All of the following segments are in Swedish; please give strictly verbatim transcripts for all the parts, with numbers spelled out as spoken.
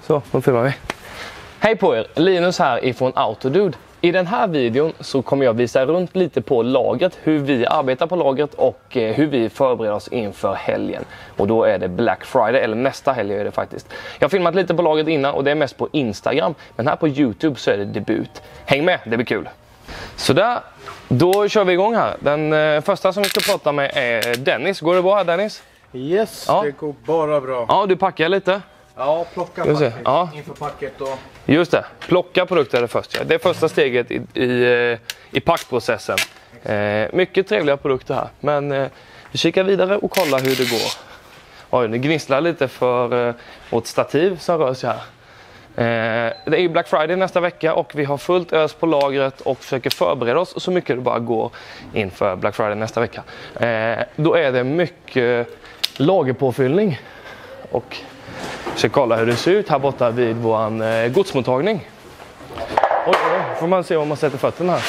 Så, då filmar vi. Hej på er, Linus här ifrån Autodude. I den här videon så kommer jag visa runt lite på lagret, hur vi arbetar på lagret och hur vi förbereder oss inför helgen. Och då är det Black Friday, eller nästa helg är det faktiskt. Jag har filmat lite på lagret innan och det är mest på Instagram, men här på YouTube så är det debut. Häng med, det blir kul. Så där, då kör vi igång här. Den eh, första som vi ska prata med är Dennis. Går det bra här, Dennis? Yes, ja. Det går bara bra. Ja, du packar lite. Ja, plocka packet ja. inför packet och... Just det, plocka produkter är det första. Det är första steget i, i, i packprocessen. Eh, mycket trevliga produkter här. Men eh, vi kikar vidare och kollar hur det går. Oj, det gnisslar lite för eh, vårt stativ som rör sig här. Eh, det är ju Black Friday nästa vecka och vi har fullt ös på lagret och försöker förbereda oss så mycket det bara går inför Black Friday nästa vecka. Eh, då är det mycket lagerpåfyllning. Och vi ska kolla hur det ser ut här borta vid vår eh, godsmottagning. Oj, oj, får man se om man sätter fötterna här.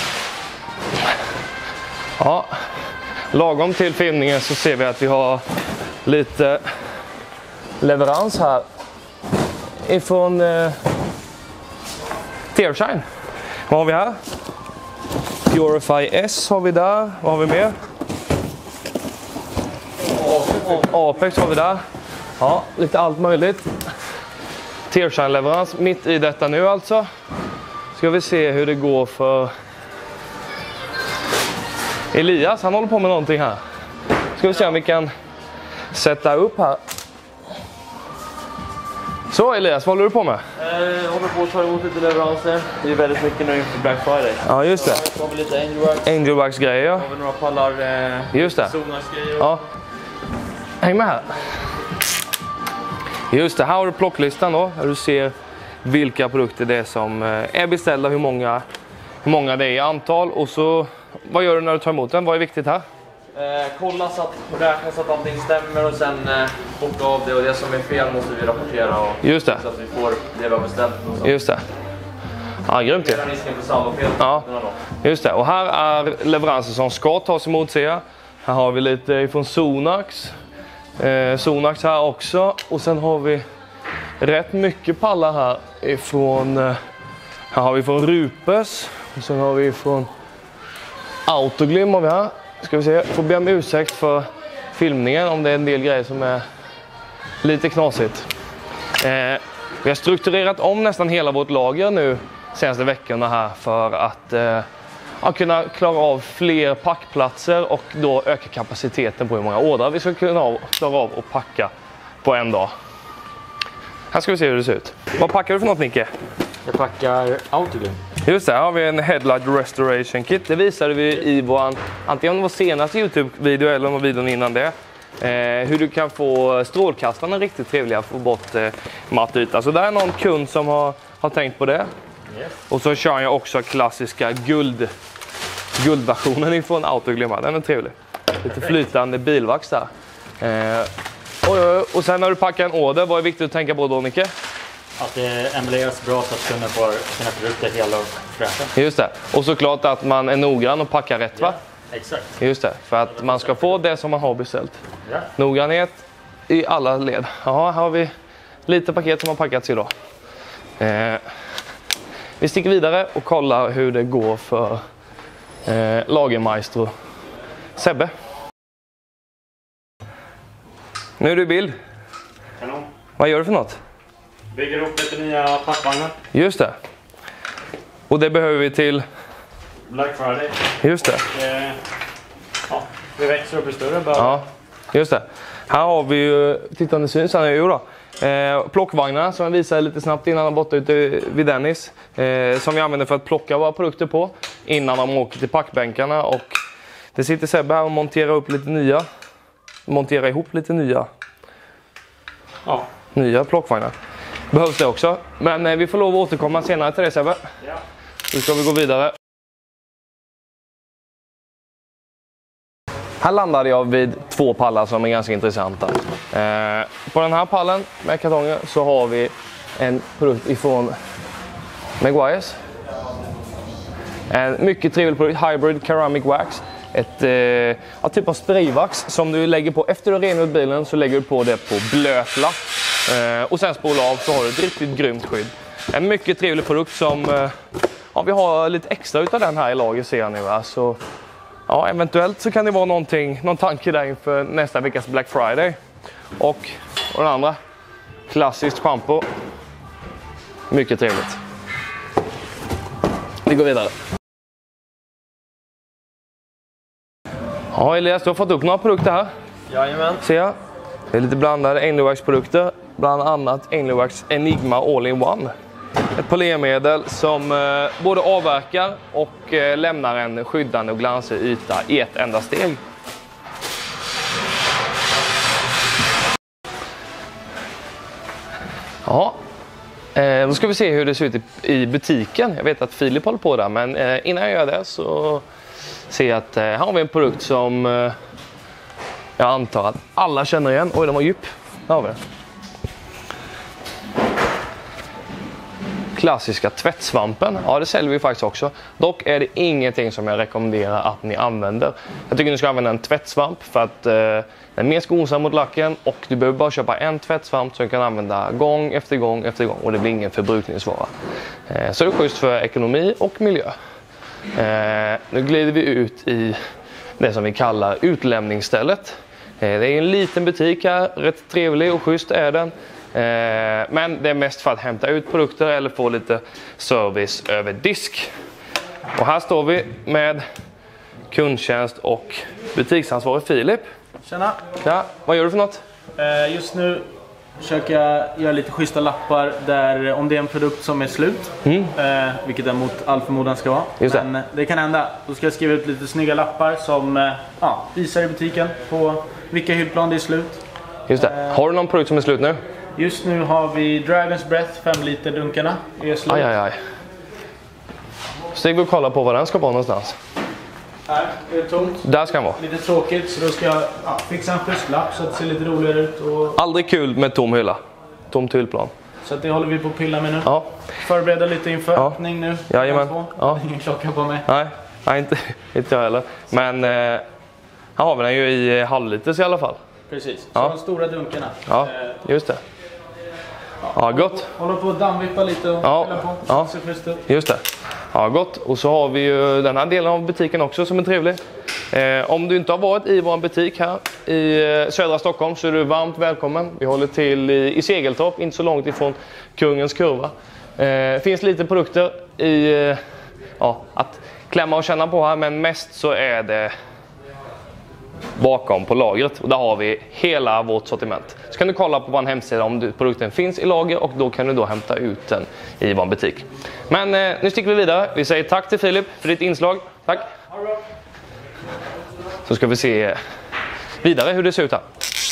Ja, lagom till filmningen så ser vi att vi har lite leverans här ifrån eh, Tearshine. Vad har vi här? Purify S har vi där. Vad har vi mer? Apex har vi där. Ja, lite allt möjligt. Tearshine-leverans mitt i detta nu alltså. Ska vi se hur det går för Elias. Han håller på med någonting här. Ska vi se om vi kan sätta upp här. Så Elias, vad håller du på med? Jag håller på att ta emot lite leveranser. Det är väldigt mycket nu inför Black Friday. Ja, just det. Så har vi lite Angelwax. Angelwax-grejer. Ja. Har vi några pallar eh, just det. Sonax-grejer. Ja. Häng med här. Just det, här har du plocklistan då. Där du ser vilka produkter det är som är beställda, hur många, hur många det är i antal. Och så, vad gör du när du tar emot den? Vad är viktigt här? Eh, kolla så att, räkna så att allting stämmer och sen eh, bocka av det. Och det som är fel måste vi rapportera. Och, just det. Så att vi får det vi har beställt. Just det. Ja, grymt det. Risken för salvofel. Ja, just det. Och här är leveranser som ska tas emot, ser jag. Här har vi lite ifrån Sonax. Eh, Sonax här också. Och sen har vi rätt mycket pallar här ifrån... Eh, här har vi från Rupes. Och sen har vi från Autoglim har vi här. Ska vi se, får be om ursäkt för filmningen om det är en del grejer som är lite knasigt. Eh, vi har strukturerat om nästan hela vårt lager nu senaste veckorna här för att eh, ja, kunna klara av fler packplatser och då öka kapaciteten på hur många ordrar vi ska kunna av, klara av att packa på en dag. Här ska vi se hur det ser ut. Vad packar du för något, Nicke? Jag packar Autoglim. Just det, här har vi en Headlight Restoration Kit. Det visade vi i vår, antingen vår senaste YouTube-video eller någon videon innan det. Eh, hur du kan få strålkastarna riktigt trevliga, få bort eh, matt yta. Så där är någon kund som har, har tänkt på det. Yes. Och så kör jag också klassiska guld, guldversionen ifrån Autoglim. Den är trevlig. Lite flytande bilvax där. Eh, och, och sen när du packar en order, vad är viktigt att tänka på då, Nicke? Att det embleras bra så att kunden får sina produkter hela och fräscha. Just det. Och såklart att man är noggrann och packar rätt, va? Ja, exakt. Just det. För att man ska få det som man har beställt. Ja. Noggrannhet i alla led. Ja, här har vi lite paket som har packats idag. Eh, vi sticker vidare och kollar hur det går för eh, lagermaestro Sebbe. Nu är du i bild. Kanon. Vad gör du för något? Bygger upp lite nya packvagnar. Just det. Och det behöver vi till? Black Friday. Just det. Eh, ja, vi växer och blir större. Bara. Ja, just det. Här har vi ju, titta om det syns här nu då. Eh, plockvagnarna som jag visade lite snabbt innan de borta ute vid Dennis. Eh, som vi använder för att plocka våra produkter på innan de åker till packbänkarna. Och det sitter Sebbe här och monterar upp lite nya. Montera ihop lite nya. Ja. Nya plockvagnar. Behövs det också. Men eh, vi får lov att återkomma senare till det, Sebbe. Ja. Nu ska vi gå vidare. Här landade jag vid två pallar som är ganska intressanta. Eh, på den här pallen med kartonger så har vi en produkt ifrån Meguiar's. En mycket trevlig produkt, Hybrid Ceramic Wax. Ett eh, typ av sprayvax som du lägger på efter du har rengjort bilen, så lägger du på det på blöt lack. Eh, och sen spola av så har du ett riktigt grymt skydd. En mycket trevlig produkt som eh, ja, vi har lite extra utav den här i lager ser jag nu. Så, ja, eventuellt så kan det vara någonting, någon tanke där inför nästa veckas Black Friday. Och, och den andra, klassiskt shampoo. Mycket trevligt. Vi går vidare. Ja, Elias, du har fått upp några produkter här. Jajamän. Ser jag. Det är lite blandade Alienworks-produkter. Bland annat Alienworks Enigma All-in-One. Ett polermedel som eh, både avverkar och eh, lämnar en skyddande och glansig yta i ett enda steg. Ja, eh, då ska vi se hur det ser ut i, i butiken. Jag vet att Filip håller på där, men eh, innan jag gör det så ser jag att eh, här har vi en produkt som eh, jag antar att alla känner igen. Oj, den var djup. Där har vi det. Klassiska tvättsvampen. Ja, det säljer vi faktiskt också. Dock är det ingenting som jag rekommenderar att ni använder. Jag tycker ni ska använda en tvättsvamp för att eh, den är mer skonsam mot lacken och du behöver bara köpa en tvättsvamp som du kan använda gång efter gång efter gång och det blir ingen förbrukningsvara. Eh, så det är schysst för ekonomi och miljö. Eh, nu glider vi ut i det som vi kallar utlämningsstället. Eh, det är en liten butik här, rätt trevlig och schysst är den. Men det är mest för att hämta ut produkter eller få lite service över disk. Och här står vi med kundtjänst och butiksansvarig Filip. Tjena! Ja, vad gör du för något? Just nu försöker jag göra lite schyssta lappar där om det är en produkt som är slut. Mm. Eh, vilket det mot all förmodan ska vara. Just det. Men det kan hända. Då ska jag skriva ut lite snygga lappar som eh, ja, visar i butiken på vilka hyllplan det är slut. Just det. Har du någon produkt som är slut nu? Just nu har vi Dragon's Breath fem liter dunkarna. Är slut. Aj, aj, aj. Stig vi och kolla på var den ska vara någonstans. Här är det tomt. Där ska den vara. Lite tråkigt så då ska jag ja, fixa en fusklapp så att det ser lite roligare ut. Och... Aldrig kul med tom hylla. Tomt hyllplan. Så att det håller vi på att pilla med nu. Ja. Förbereda lite inför ja. öppning nu. Jajamän. Ja. Ingen klocka på mig. Nej, nej inte, inte jag heller. Men eh, här har vi den ju i halvliters i alla fall. Precis, så ja. de stora dunkarna. Ja, just det. Ja, gott. Håller på att dammvippa lite och ja. fylla på. Ja, just det. Ja, gott. Och så har vi ju den här delen av butiken också som är trevlig. Eh, om du inte har varit i vår butik här i eh, södra Stockholm så är du varmt välkommen. Vi håller till i, i Segeltorp, inte så långt ifrån Kungens kurva. Det eh, finns lite produkter i eh, ja, att klämma och känna på här, men mest så är det bakom på lagret och där har vi hela vårt sortiment. Så kan du kolla på vår hemsida om produkten finns i lager och då kan du då hämta ut den i vår butik. Men eh, nu sticker vi vidare. Vi säger tack till Filip för ditt inslag. Tack. Så ska vi se vidare hur det ser ut här.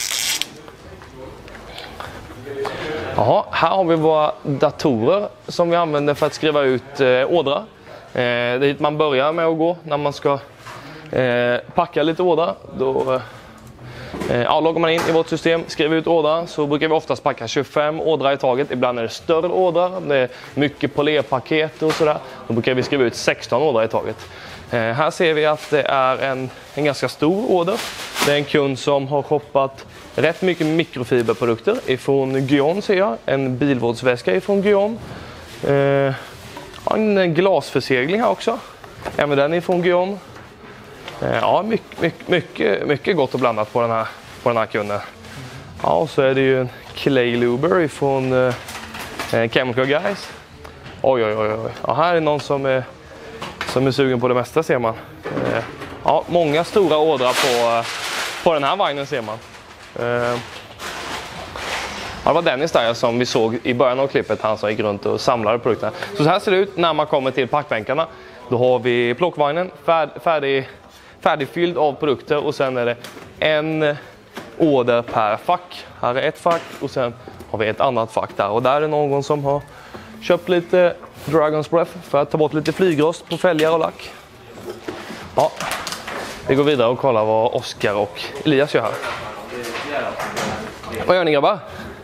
Jaha, här har vi våra datorer som vi använder för att skriva ut eh, ordrar. Eh, det är dit man börjar med att gå när man ska Eh, packa lite ordrar. Då eh, ja, loggar man in i vårt system, skriver ut ordrar, så brukar vi oftast packa tjugofem ordrar i taget. Ibland är det större ordrar, det är mycket polerpaket och sådär. Då brukar vi skriva ut sexton ordrar i taget. Eh, här ser vi att det är en, en ganska stor order. Det är en kund som har shoppat rätt mycket mikrofiberprodukter ifrån Guion ser jag. En bilvårdsväska ifrån Guion. Eh, en glasförsegling här också. Även den ifrån Guion. Ja, mycket, mycket, mycket, mycket gott och blandat på den här, på den här kunden. Ja, och så är det ju en Clay Luber från eh, Chemical Guys. Oj, oj, oj, oj. Ja, här är någon som är, som är sugen på det mesta ser man. Eh, ja, många stora ordrar på, på den här vagnen ser man. Eh, ja, det var Dennis där som vi såg i början av klippet, han som gick runt och samlade produkterna. Så, så här ser det ut när man kommer till packbänkarna. Då har vi plockvagnen färd, färdig färdigfylld av produkter och sen är det en order per fack. Här är ett fack och sen har vi ett annat fack där. Och där är någon som har köpt lite Dragon's Breath för att ta bort lite flygrost på fälgar och lack. Ja, vi går vidare och kollar vad Oskar och Elias gör här. Vad gör ni grabbar?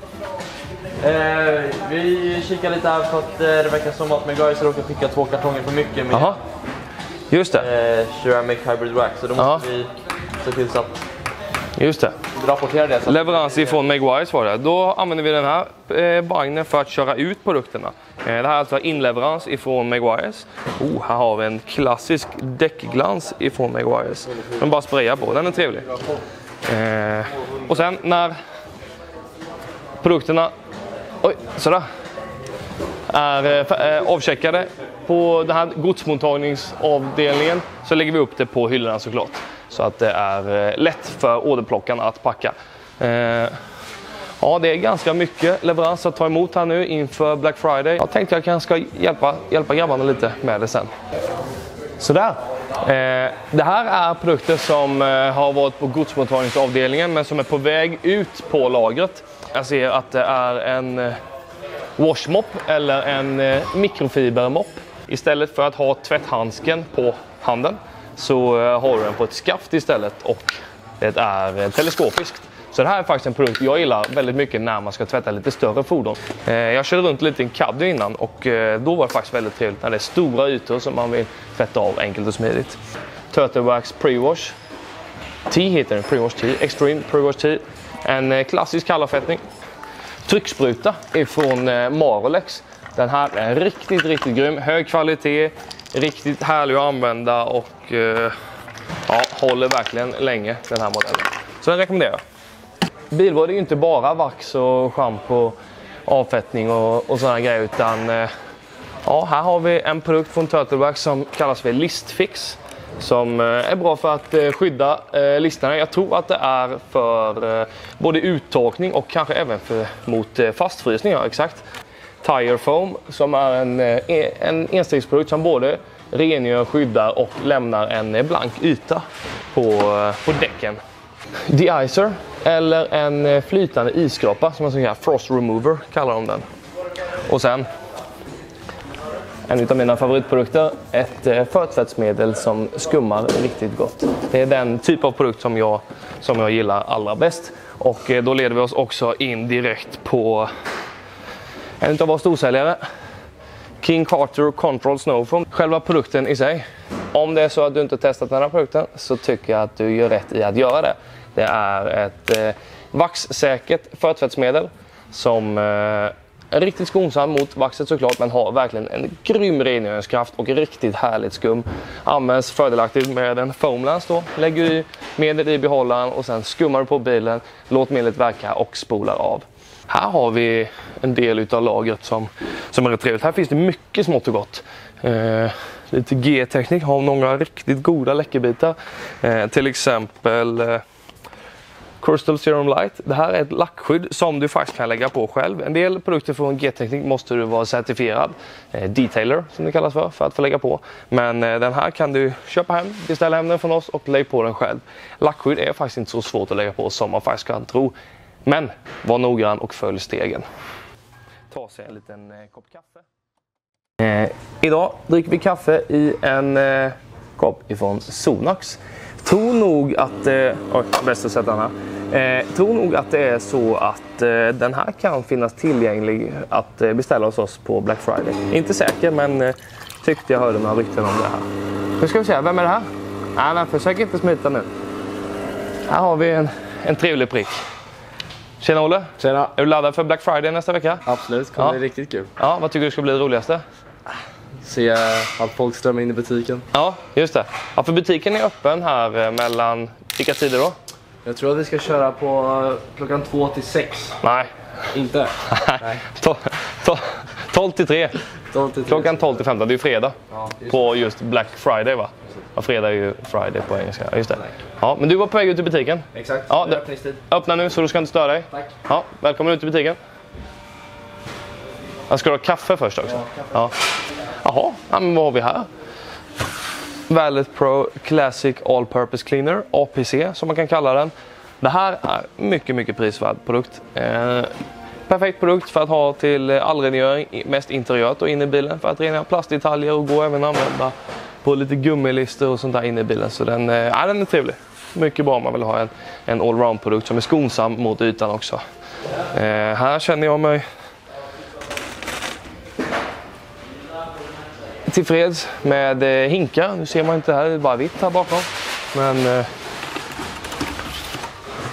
Eh, vi kikar lite här för att eh, det verkar som att Meguiar råkar skicka två kartonger för mycket med. Aha. Just det. Eh, Ceramic Hybrid Wax, så då måste Aha. vi se till så att Just det. Rapportera det. Så Leverans ifrån Meguiars var det. Då använder vi den här eh, vagnen för att köra ut produkterna. Eh, det här är alltså inleverans ifrån Meguiars. Oh, här har vi en klassisk däckglans ifrån Meguiars. Den bara sprayar på, den är trevlig. Eh, och sen när produkterna oj, sådär, är eh, avcheckade på den här godsmottagningsavdelningen så lägger vi upp det på hyllorna såklart. Så att det är eh, lätt för orderplockarna att packa. Eh, ja, det är ganska mycket leverans att ta emot här nu inför Black Friday. Jag tänkte jag kanske ska hjälpa, hjälpa grabbarna lite med det sen. Sådär. Eh, det här är produkter som eh, har varit på godsmottagningsavdelningen men som är på väg ut på lagret. Jag ser att det är en eh, washmop eller en eh, mikrofibermopp. Istället för att ha tvätthandsken på handen så eh, har du den på ett skaft istället och det är eh, teleskopiskt. Så det här är faktiskt en produkt jag gillar väldigt mycket när man ska tvätta lite större fordon. Eh, jag körde runt lite i en Caddy innan och eh, då var det faktiskt väldigt trevligt när det är stora ytor som man vill tvätta av enkelt och smidigt. Turtle Wax Pre-Wash T heter den, Pre-Wash T, Extreme Pre-Wash T. En eh, klassisk kallavfettning. Tryckspruta ifrån eh, Marolex. Den här är riktigt, riktigt grym. Hög kvalitet, riktigt härlig att använda och eh, ja, håller verkligen länge den här modellen. Så den rekommenderar jag. Bilvård är ju inte bara vax och schampo, avfettning och, och sådana grejer utan eh, ja, här har vi en produkt från Turtle Wax som kallas för Listfix. Som eh, är bra för att eh, skydda eh, listorna. Jag tror att det är för eh, både uttorkning och kanske även för, mot eh, fastfrysning. Ja, exakt. Tire Foam som är en, eh, en enstegsprodukt som både rengör, skyddar och lämnar en blank yta på, eh, på däcken. De-icer eller en flytande isskrapa som man säger, frost remover kallar de den. Och sen en av mina favoritprodukter, ett förtvättsmedel som skummar riktigt gott. Det är den typ av produkt som jag, som jag gillar allra bäst. Och då leder vi oss också in direkt på en av våra storsäljare, King Carter Control Snow Foam. Själva produkten i sig. Om det är så att du inte testat den här produkten så tycker jag att du gör rätt i att göra det. Det är ett eh, vaxsäkert förtvättsmedel som eh, är riktigt skonsam mot vaxet såklart men har verkligen en grym rengöringskraft och riktigt härligt skum. Används fördelaktigt med en foamlance då. Lägger i medel i behållaren och sen skummar du på bilen, låt medlet verka och spolar av. Här har vi en del utav lagret som, som är rätt trevligt. Här finns det mycket smått och gott. Eh, lite G-teknik, har några riktigt goda läckerbitar. Eh, till exempel eh, Crystal Serum Light. Det här är ett lackskydd som du faktiskt kan lägga på själv. En del produkter från G-teknik måste du vara certifierad eh, detailer som det kallas för, för att få lägga på. Men eh, den här kan du köpa hem, beställa hem den från oss och lägga på den själv. Lackskydd är faktiskt inte så svårt att lägga på som man faktiskt kan tro. Men var noggrann och följ stegen. Ta sig en liten eh, kopp kaffe. Eh, idag dricker vi kaffe i en eh, kopp ifrån Sonax. Tror nog att eh, oj, bäst att sätta den här. Eh, tror nog att det är så att eh, den här kan finnas tillgänglig att eh, beställa hos oss på Black Friday. Inte säker, men eh, tyckte jag hörde några rykten om det här. Nu ska vi se, vem är det här? Nej, men försök inte smita nu. Här har vi en, en trevlig prick. Tjena Olle. Tjena. Är du laddad för Black Friday nästa vecka? Absolut, det kommer ja. bli riktigt kul. Ja, vad tycker du ska bli det roligaste? Se att folk strömmar in i butiken. Ja, just det. Ja, för butiken är öppen här mellan vilka tider då? Jag tror att vi ska köra på klockan två till sex. Nej. Inte? Nej. tolv till tre. tolv till tre. Klockan tolv till femton, det är ju fredag. Ja, just på just Black Friday va? Ja, fredag är ju Friday på engelska. Ja, just det. Ja, men du var på väg ut i butiken. Exakt. Ja, det är öppningstid. Öppna nu så du ska inte störa dig. Tack. Ja, välkommen ut i butiken. Jag ska du ha kaffe först också? Ja, kaffe. Ja. Jaha, ja, men vad har vi här? Valet Pro Classic All Purpose Cleaner, A P C som man kan kalla den. Det här är mycket, mycket prisvärd produkt. Eh, perfekt produkt för att ha till allrengöring, mest interiört och inne i bilen. För att rena plastdetaljer och gå även använda på lite gummilister och sånt där inne i bilen. Så den, eh, ja, den är trevlig. Mycket bra om man vill ha en, en allround-produkt som är skonsam mot ytan också. Eh, här känner jag mig tillfreds med eh, hinkar. Nu ser man inte här, det är bara vitt här bakom. Men eh,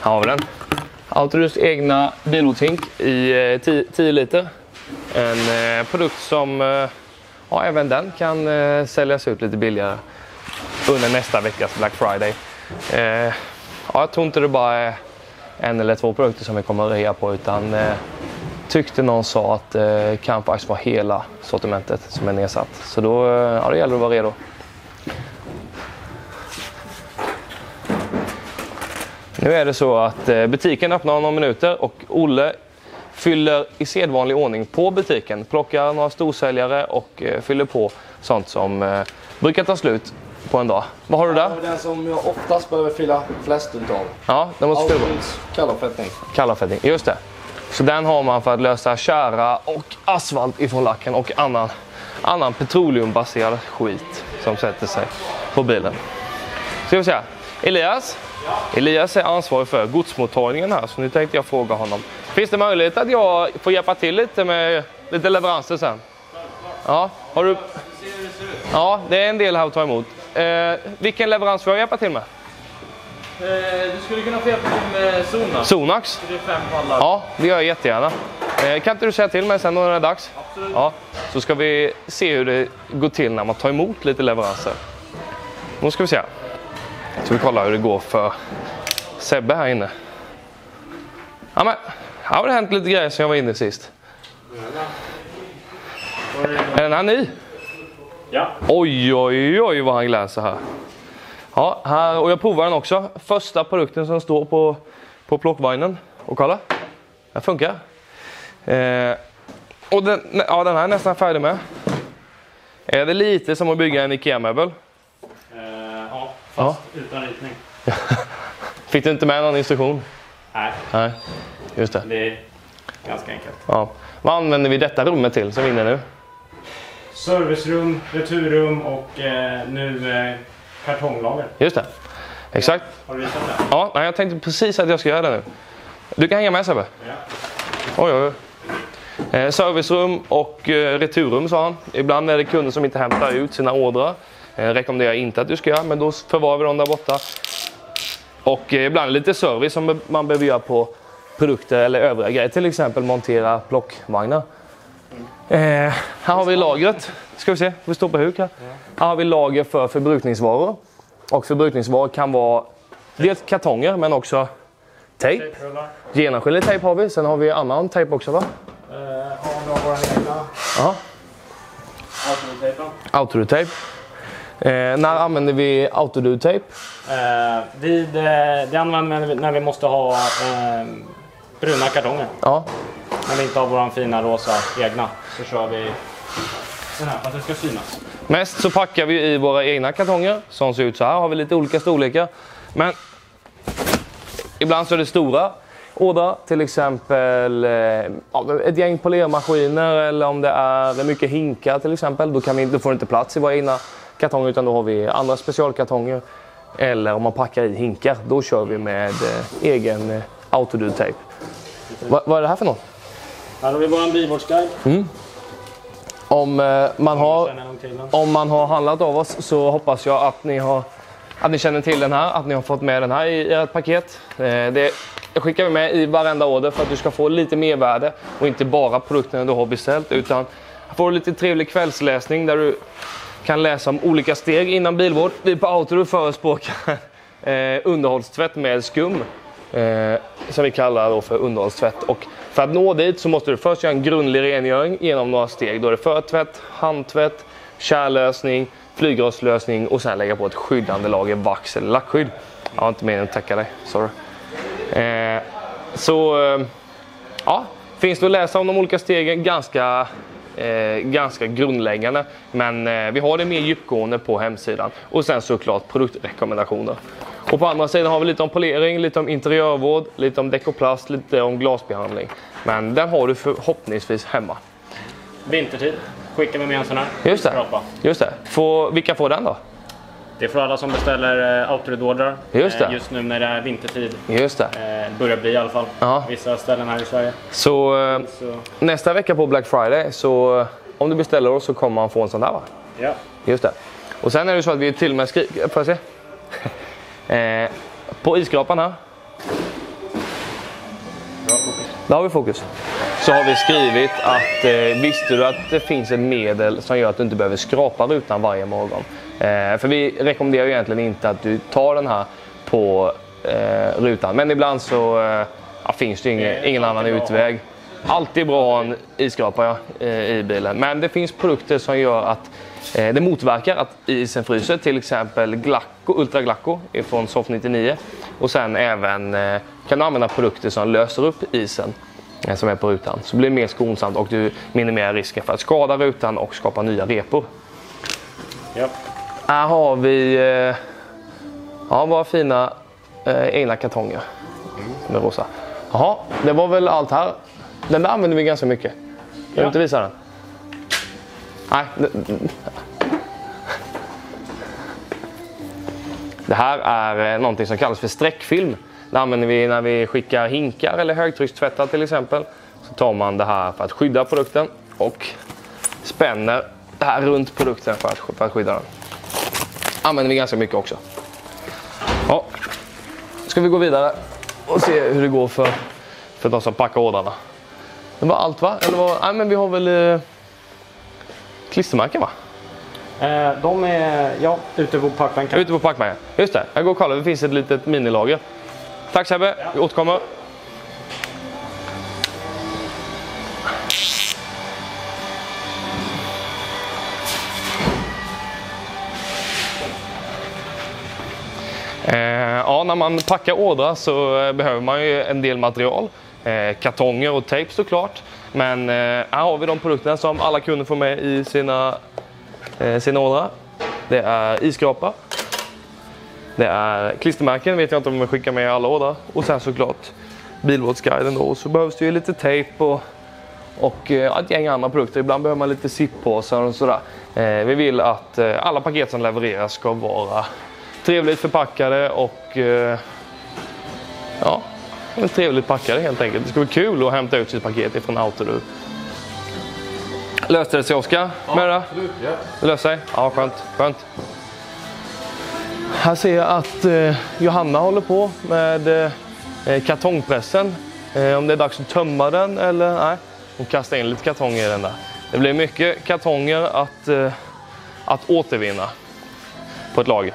Här har vi den. Autodus egna bilortink i tio liter. En eh, produkt som eh, ja, även den kan eh, säljas ut lite billigare under nästa veckas Black Friday. Eh, ja, jag tror inte det bara är en eller två produkter som vi kommer att rea på, utan eh, tyckte någon sa att det eh, kan faktiskt vara hela sortimentet som är nedsatt. Så då, eh, ja, det gäller att vara redo. Nu är det så att eh, butiken öppnar om några minuter och Olle fyller i sedvanlig ordning på butiken. Plockar några storsäljare och eh, fyller på sånt som eh, brukar ta slut på en dag. Vad har du där? Det är den som jag oftast behöver fylla flest utav. Ja, den måste fylla på. Kallavfettning. Kallavfettning, just det. Så den har man för att lösa kära och asfalt ifrån lacken och annan, annan petroleumbaserad skit som sätter sig på bilen. Ska vi se. Elias? Elias är ansvarig för godsmottagningen här, så nu tänkte jag fråga honom. Finns det möjlighet att jag får hjälpa till lite med lite leveranser sen? Ja, har du... Ja, det är en del här att ta emot. Eh, vilken leverans får jag hjälpa till med? Eh, du skulle kunna få hjälpa till med Sonax. Sonax? Det är fem pallar. Ja, det gör jag jättegärna. Eh, kan inte du säga till mig sen när det är dags? Absolut. Ja, så ska vi se hur det går till när man tar emot lite leveranser. Nu ska vi se. Så vi kollar hur det går för Sebbe här inne. Ja, men här har det hänt lite grejer som jag var inne sist. Är den här ny? Ja. Oj, oj, oj vad han glänser här. Ja, här, och jag provar den också. Första produkten som står på, på plockvagnen. Och kolla, den funkar. Eh, och den, ja, den här är nästan färdig med. Är det lite som att bygga en Ikea-möbel? Eh, ja, fast Ja. utan ritning. Fick du inte med någon instruktion? Nej, Nej, just det. det är ganska enkelt. Ja. Vad använder vi detta rummet till som vi är inne nu? Servicerum, returrum och eh, nu eh, kartonglager. Just det, exakt. Har du visat det? Ja, nej, jag tänkte precis att jag ska göra det nu. Du kan hänga med Sebbe. Ja. Oj, oj, oj. Eh, servicerum och eh, returrum sa han. Ibland är det kunder som inte hämtar ut sina ordrar. Eh, rekommenderar inte att du ska göra, men då förvarar vi dem där borta. Och eh, ibland lite service som man behöver göra på produkter eller övriga grejer. Till exempel montera plockvagnar. Eh, här har vi lagret. Ska vi se, vi står på huk här. Här har vi lager för förbrukningsvaror. Och förbrukningsvaror kan vara dels kartonger men också tejp. Genomskinlig tejp har vi. Sen har vi annan tejp också, va? Eh, ja, då har våra egna Ja. autotejpen. Autodutejp. Eh, när använder vi autodutejp? Eh, vid, eh, det använder vi när vi måste ha eh, bruna kartonger. Ja. När vi inte har våran fina rosa egna så kör vi den här för att det ska synas. Mest så packar vi i våra egna kartonger som ser ut så här. Har vi lite olika storlekar. Men ibland så är det stora ordrar. Till exempel eh, ett gäng polermaskiner eller om det är mycket hinkar till exempel. Då, kan vi, då får det inte plats i våra egna kartonger utan då har vi andra specialkartonger. Eller om man packar i hinkar, då kör vi med eh, egen eh, autodutejp. Va, vad är det här för något? Här har vi våran bilvårdsguide. Mm. Om, eh, man har, om man har handlat av oss så hoppas jag att ni, har, att ni känner till den här. Att ni har fått med den här i ert paket. Eh, det skickar vi med i varenda order för att du ska få lite mervärde. Och inte bara produkterna du har beställt. Utan får lite trevlig kvällsläsning där du kan läsa om olika steg innan bilvård. Vi på Autodu förespråkar eh, underhållstvätt med skum. Eh, som vi kallar då för underhållstvätt. Och för att nå dit så måste du först göra en grundlig rengöring genom några steg. Då är det förtvätt, handtvätt, kärlösning, flygrörslösning och sen lägga på ett skyddande lager vax eller lackskydd. Jag har inte meningen att tacka dig, sorry. Eh, så eh, ja, finns det att läsa om de olika stegen ganska, eh, ganska grundläggande. Men eh, vi har det mer djupgående på hemsidan. Och sen såklart produktrekommendationer. Och på andra sidan har vi lite om polering, lite om interiörvård, lite om dekoplast, lite om glasbehandling. Men den har du förhoppningsvis hemma. Vintertid skickar vi med en sån här. Just det. Just det. Får, vilka får den då? Det är för alla som beställer eh, autodordrar. Just det. Eh, just nu när det är vintertid. Just det. Eh, börjar bli i alla fall. Ja. Vissa ställen här i Sverige. Så, eh, Så. nästa vecka på Black Friday så eh, om du beställer oss så kommer man få en sån där, va? Ja. Just det. Och sen är det så att vi till och med skriver, får jag se? eh, på isskrapan här fokus. Där har vi fokus. Så har vi skrivit att eh, visste du att det finns ett medel som gör att du inte behöver skrapa rutan varje morgon. Eh, för vi rekommenderar ju egentligen inte att du tar den här på eh, rutan. Men ibland så eh, ja, finns det ingen, ingen annan utväg. Alltid bra att ha en isskrapare ja, i bilen. Men det finns produkter som gör att eh, det motverkar att isen fryser. Till exempel Glacco, Ultra Glacco från Soft nittionio. Och sen även eh, kan du använda produkter som löser upp isen eh, som är på rutan. Så blir det mer skonsamt och du minimerar risken för att skada rutan och skapa nya repor. Ja. Här har vi eh, ja, våra fina eh, egna kartonger med rosa. Jaha, det var väl allt här. Den där använder vi ganska mycket. Kan du Ja. inte visa den? Nej. Det här är någonting som kallas för sträckfilm. Det använder vi när vi skickar hinkar eller högtryckstvättar till exempel. Så tar man det här för att skydda produkten och spänner det här runt produkten för att, för att skydda den. Använder vi ganska mycket också. Ja. Ska vi gå vidare och se hur det går för, för de som packar ordrarna. Det var allt va? Eller var, nej men vi har väl eh, klistermärken va? Eh, de är ja, ute på packbänken. Ute på packbänken. Just det, jag går och kollar. Det finns ett litet minilager. Tack Sebbe, vi återkommer. Eh, ja, när man packar ordrar så eh, behöver man ju en del material. Eh, kartonger och tejp såklart. Men eh, här har vi de produkterna som alla kunder får med i sina, eh, sina ordrar. Det är isskrapa. Det är klistermärken, vet jag inte om vi skickar med alla ordrar. Och sen såklart bilvårdsguiden då. Och så behövs det ju lite tejp och, och eh, ett gäng andra produkter. Ibland behöver man lite zip-påsar och sådär. Eh, vi vill att eh, alla paket som levereras ska vara trevligt förpackade och eh, ja, trevligt packade helt enkelt. Det ska vara kul att hämta ut sitt paket ifrån Autodur. Löste det sig Oskar? Ja, med det? Absolut, ja. Det löste sig? Ja, skönt. skönt. Här ser jag att eh, Johanna håller på med eh, kartongpressen. Eh, om det är dags att tömma den eller nej. Hon kastar in lite kartonger i den där. Det blir mycket kartonger att, eh, att återvinna på ett lager.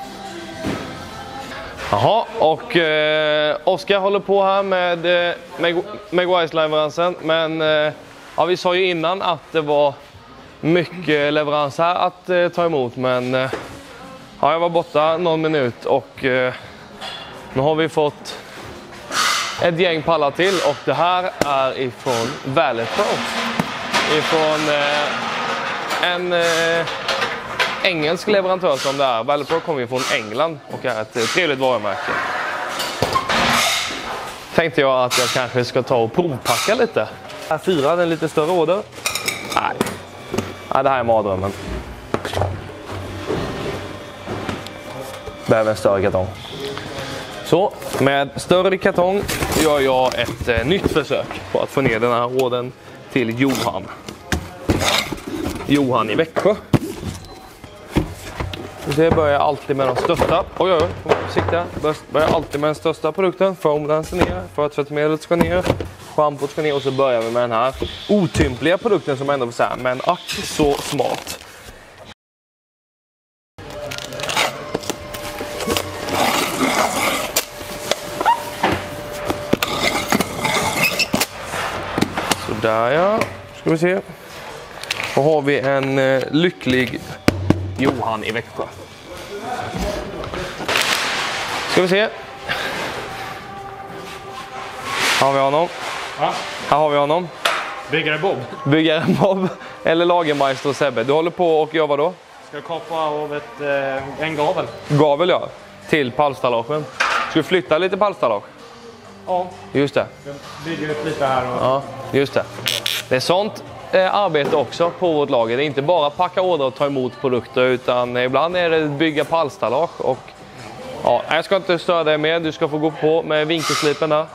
Jaha, och eh, Oskar håller på här med, eh, med, med Wise-leveransen. Men eh, ja, vi sa ju innan att det var mycket leverans här att eh, ta emot. Men eh, ja, jag var borta någon minut och eh, nu har vi fått ett gäng pallar till. Och det här är ifrån Valetpro. Ifrån eh, en... Eh, engelsk leverantör som det är. Valetpro kommer ju från England och är ett trevligt varumärke. Tänkte jag att jag kanske ska ta och provpacka lite. Här fyra, den lite större order. Nej, Nej det här är mardrömmen. Behöver en större kartong. Så, med större kartong gör jag ett eh, nytt försök på att få ner den här ordern till Johan. Johan i Växjö. Det börjar alltid med de största. Oj, oj, oj. Försiktiga. Börjar alltid med den största produkten. Foamlen ska ner. Förtvättmedlet ska ner. Schampot ska ner. Och så börjar vi med den här otympliga produkten som ändå är så här. Men ack så smart. Sådär ja. Ska vi se. Då har vi en eh, lycklig Johan i Växjö. Ska vi se. Här har vi honom. Ja. Här har vi honom. Byggare Bob. Byggare Bob. Eller lagermeister Sebbe. Du håller på och gör vad då? Ska kapa av ett, eh, en gavel. Gavel ja. Till pallstallagen. Ska vi flytta lite pallstallage? Ja. Just det. Jag bygger upp lite här. Och... Ja, just det. Det är sånt eh, arbete också på vårt lager. Det är inte bara packa order och ta emot produkter utan ibland är det bygga pallstallage. Och ja, jag ska inte störa dig mer. Du ska få gå på med vinkelslipen där.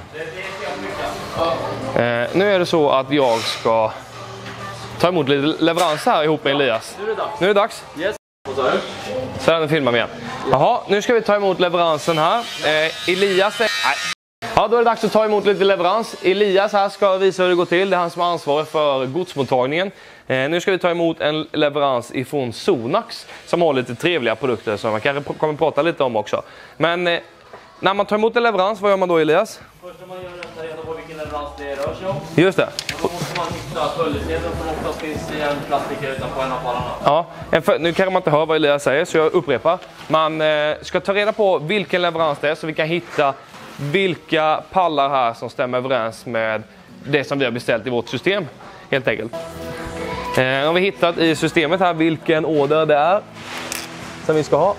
Eh, nu är det så att jag ska ta emot lite leverans här ihop med Elias. Nu är det dags. Nu är det dags. Yes. Och så här. Så här filmar vi igen. Jaha, nu ska vi ta emot leveransen här. Eh, Elias är... Nej. Ja, då är det dags att ta emot lite leverans. Elias här ska visa hur det går till. Det är han som är ansvarig för godsmottagningen. Eh, nu ska vi ta emot en leverans ifrån Sonax som har lite trevliga produkter som man kanske kommer att prata lite om också. Men eh, när man tar emot en leverans, vad gör man då, Elias? Först man gör det reda på vilken leverans det rör sig om. Just det. Då måste man hitta följesedeln som oftast finns i en plastikare utanpå en av pallarna. Ja, en för, nu kan man inte höra vad Elias säger så jag upprepar. Man eh, ska ta reda på vilken leverans det är så vi kan hitta vilka pallar här som stämmer överens med det som vi har beställt i vårt system, helt enkelt. Eh, har vi hittat i systemet här vilken order det är som vi ska ha.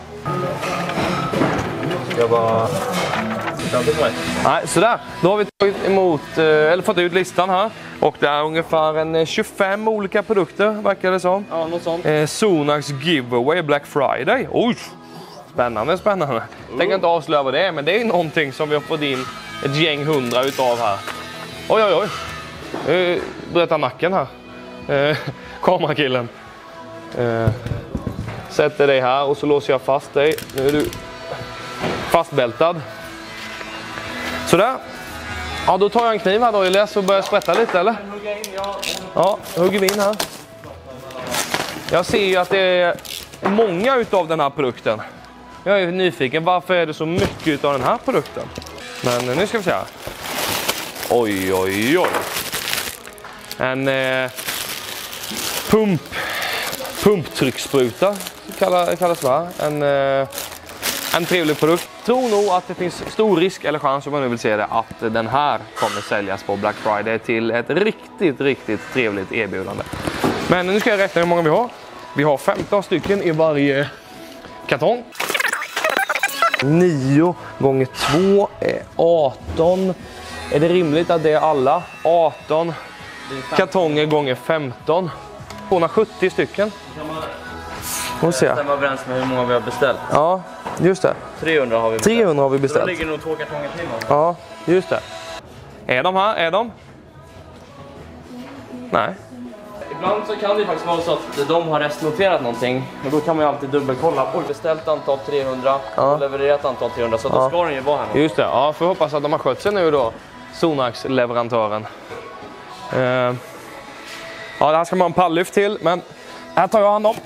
Ska jag bara... Nej, sådär. Då har vi tagit emot, eller fått ut listan här. Och det är ungefär en tjugofem olika produkter, verkar det som. Ja, något sånt. Eh, Sonax giveaway Black Friday. Oj! Spännande, spännande. Uh. Tänker inte avslöja vad det är, men det är någonting som vi har fått in ett gäng hundra utav här. Oj, oj, oj. Eh, Berätta nacken här. Eh, kamerakillen. Eh, sätter dig här och så låser jag fast dig. Nu är du fastbältad. Sådär. Ja, då tar jag en kniv här då, Elias, och börjar sprätta lite, eller? Ja, hugger vi in här. Jag ser ju att det är många utav den här produkten. Jag är nyfiken, varför är det så mycket utav den här produkten? Men nu ska vi se här. Oj, oj, oj. En eh, pump, pumptryckspruta kallas, kallas det här. En, eh, en trevlig produkt. Tror nog att det finns stor risk eller chans, om man nu vill se det, att den här kommer säljas på Black Friday till ett riktigt, riktigt trevligt erbjudande. Men nu ska jag räkna hur många vi har. Vi har femton stycken i varje kartong. nio gånger två är arton. Är det rimligt att det är alla? arton kartonger gånger femton. tvåhundrasjuttio stycken. Får se. Stämmer överens med hur många vi har beställt. Ja, just det. trehundra har vi beställt. trehundra har vi beställt. Så då ligger det nog två kartonger till. Ja, just det. Är de här? Är de? Nej. Ibland så kan det faktiskt vara så att de har restnoterat någonting. Och då kan man ju alltid dubbelkolla. Oj, beställt antal trehundra Ja. och levererat antal trehundra. Så då Ja. ska den ju vara här nu. Just det. Ja, får hoppas att de har skött sig nu då. Sonax-leverantören. Uh, ja, det här ska man ha en palllyft till, men här tar jag hand om.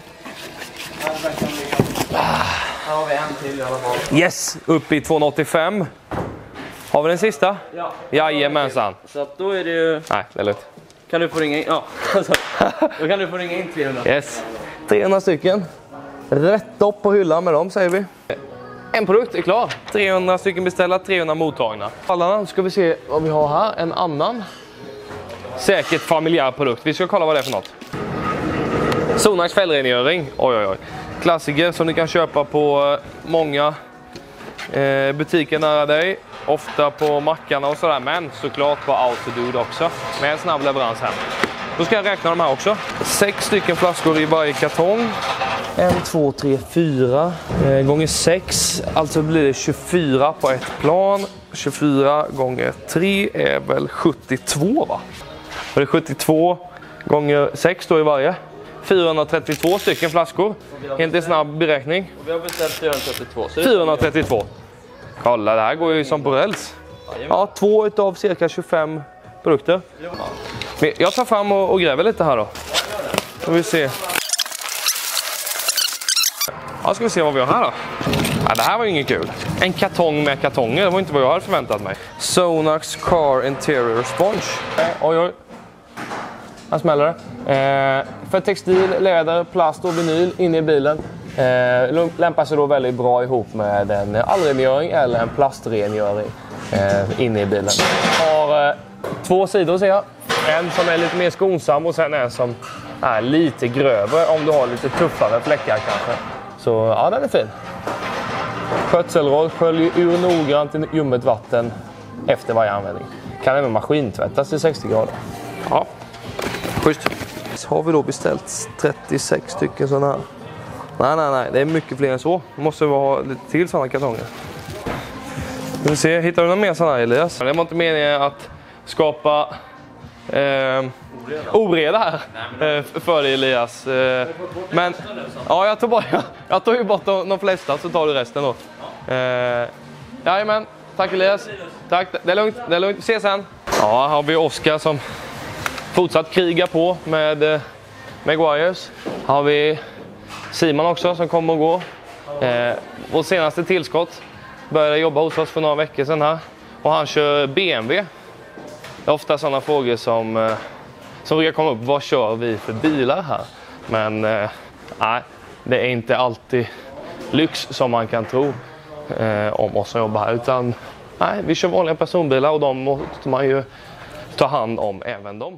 Här har vi en till i alla fall. Yes, upp i tvåhundraåttiofem. Har vi den sista? Ja. Jajamensan. Så att då är det ju... Nej, det är lugnt. Kan du få ringa in? Ja. Då kan du få ringa in trehundra. Yes. trehundra stycken. Rätt upp på hyllan med dem, säger vi. En produkt är klar. trehundra stycken beställda, trehundra mottagna. Alla ska vi se vad vi har här. En annan. Säkert familjär produkt. Vi ska kolla vad det är för något. Sonax fällrengöring. Oj, oj, oj. Klassiker som du kan köpa på många eh, butiker nära dig. Ofta på mackarna och sådär. Men såklart på Autodude också. Med en snabb leverans här. Då ska jag räkna de här också. Sex stycken flaskor i varje kartong. En, två, tre, fyra eh, gånger sex. Alltså blir det tjugofyra på ett plan. tjugofyra gånger tre är väl sjuttiotvå, va? Och det är sjuttiotvå gånger sex då i varje. fyrahundratrettiotvå stycken flaskor. Helt i snabb beräkning. Och vi har beställt fyrahundratrettiotvå. Så fyrahundratrettiotvå. Kolla, det här går ju som på räls. Ja, två utav cirka tjugofem produkter. Men jag tar fram och, och gräver lite här då. Ska vi se. Ja, ska vi se vad vi har här då. Ja, det här var ju inget kul. En kartong med kartonger, det var inte vad jag hade förväntat mig. Sonax Car Interior Sponge. Oj, oj. Här smäller det. Eh, för textil, läder, plast och vinyl inne i bilen. Eh, lämpar sig då väldigt bra ihop med en allrengöring eller en plastrengöring eh, inne i bilen. Har eh, två sidor, ser jag. En som är lite mer skonsam och sen en som är lite grövre om du har lite tuffare fläckar kanske. Så ja, den är fin. Skötselroll, skölj ur noggrant i ljummet vatten efter varje användning. Kan även maskintvättas i sextio grader. Ja, schysst. Så har vi då beställt trettiosex stycken sådana här. Nej, nej, nej. Det är mycket fler än så. Det måste ha lite till sådana kartonger. Vi får se. Hittar du någon mer sådana här, Elias? Det var inte meningen att skapa eh, oreda här eh, för dig, Elias. Eh, men ja, jag tog, bara, jag tog ju bort de, de flesta, så tar du resten då. Eh, jajamän. tack Elias. Tack, det är lugnt, det är lugnt. Vi ses sen. Ja, här har vi Oskar som fortsatt kriga på med eh, Maguires. Här har vi Simon också som kommer och går. Eh, vår senaste tillskott började jobba hos oss för några veckor sedan här. Och han kör B M W. Det är ofta sådana frågor som, eh, som brukar komma upp. Vad kör vi för bilar här? Men eh, nej, det är inte alltid lyx som man kan tro eh, om oss som jobbar här. Utan nej, vi kör vanliga personbilar och de måste man ju ta hand om även dem.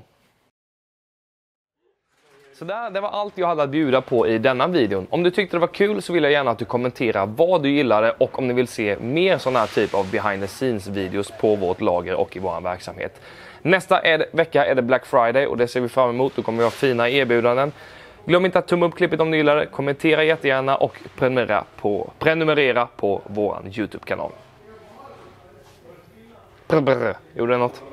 Så där, det var allt jag hade att bjuda på i denna videon. Om du tyckte det var kul så vill jag gärna att du kommenterar vad du gillade och om ni vill se mer sådana här typ av behind the scenes videos på vårt lager och i vår verksamhet. Nästa är det, vecka är det Black Friday och det ser vi fram emot. Då kommer vi ha fina erbjudanden. Glöm inte att tumma upp klippet om du gillar det. Kommentera jättegärna och prenumerera på, prenumerera på vår YouTube-kanal. Gjorde det något?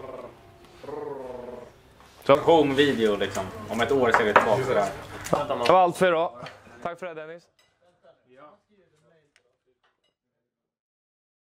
Home video liksom. Om ett år ser vi tillbaka sådär. Det var allt för idag. Tack för det Dennis.